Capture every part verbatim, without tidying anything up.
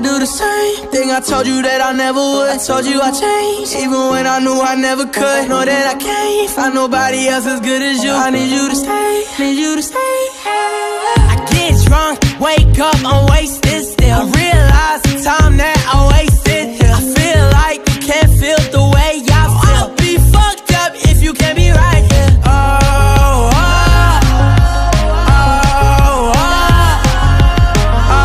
do the same thing I told you that I never would. I told you I changed, even when I knew I never could. Know that I can't find nobody else as good as you. I need you to stay, need you to stay. I get drunk, wake up, I'm wasted still. I realize the time that I wasted here. I feel like you can't feel the way I feel. I'll be fucked up if you can't be right here. Oh, oh, oh, oh, oh,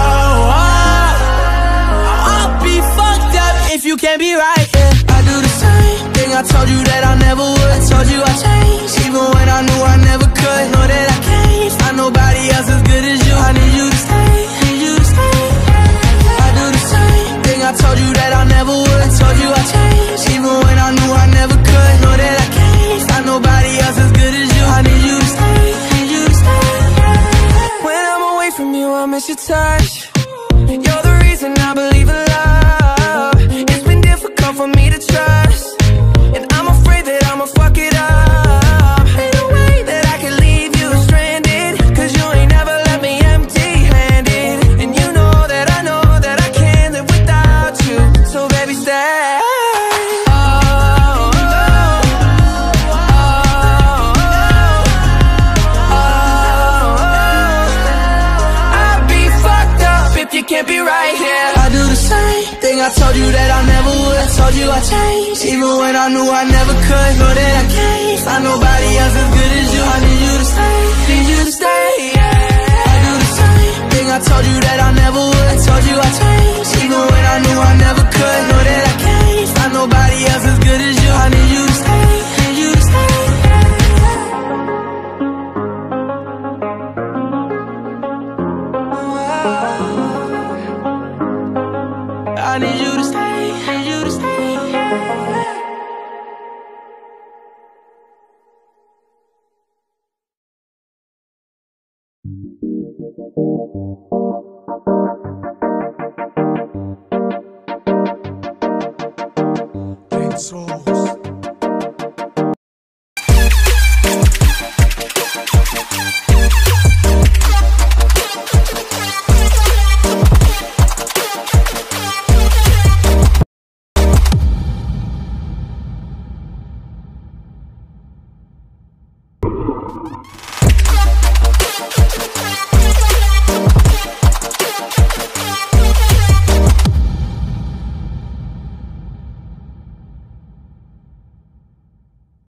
oh. I'll be fucked up if you can't be right here. I do the same thing I told you that I never would. I told you I changed, even when I knew I never could. Know that I can't find nobody else as good as you. I need you to stay, need you to stay. I do the same thing I told you that I never would. I told you I changed, even when I knew I never could. Know that I can't find nobody else as good as you. I need you to stay, need you to stay. When I'm away from you, I miss your touch. You're the reason I believe in love. It's been difficult for me to trust, and I'm afraid that I'ma fuck it up. Ain't no way that I can leave you stranded, cause you ain't never left me empty-handed. And you know that I know that I can't live without you. So baby, stay. Oh, oh, oh, oh, oh. I'd be fucked up if you can't be right here. I do the same thing I told you that I never would. I told you I changed, even when I knew I never could. Know that I can't find nobody else as good as you. I need you to stay, need you to stay, yeah. I do the same thing I told you that I never would. I told you I changed, even when I knew I never could. Know that I can't find nobody else as good as you. I need you to stay, need you to stay. I need you to stay, need you to stay. Souls.